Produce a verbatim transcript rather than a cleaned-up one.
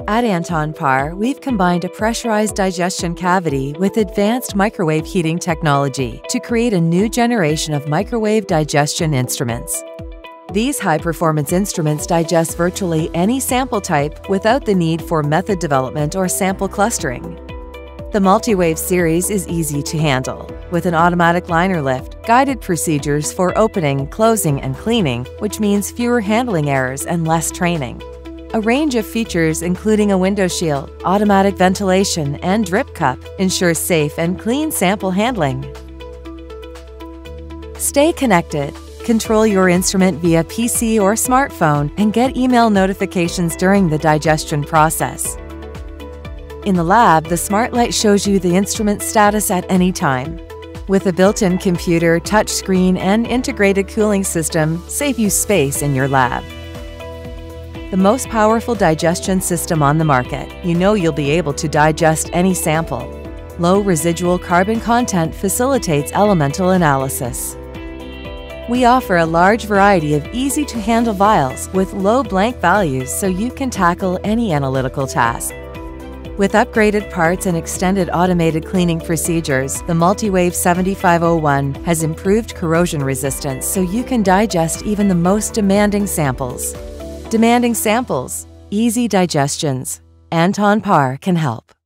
At Anton Paar, we've combined a pressurized digestion cavity with advanced microwave heating technology to create a new generation of microwave digestion instruments. These high-performance instruments digest virtually any sample type without the need for method development or sample clustering. The Multiwave series is easy to handle, with an automatic liner lift, guided procedures for opening, closing, and cleaning, which means fewer handling errors and less training. A range of features including a window shield, automatic ventilation, and drip cup ensures safe and clean sample handling. Stay connected. Control your instrument via P C or smartphone and get email notifications during the digestion process. In the lab, the smart light shows you the instrument status at any time. With a built-in computer, touchscreen, and integrated cooling system, save you space in your lab. The most powerful digestion system on the market, you know you'll be able to digest any sample. Low residual carbon content facilitates elemental analysis. We offer a large variety of easy-to-handle vials with low blank values so you can tackle any analytical task. With upgraded parts and extended automated cleaning procedures, the Multiwave seventy-five oh one has improved corrosion resistance so you can digest even the most demanding samples. Demanding samples, easy digestions. Anton Paar can help.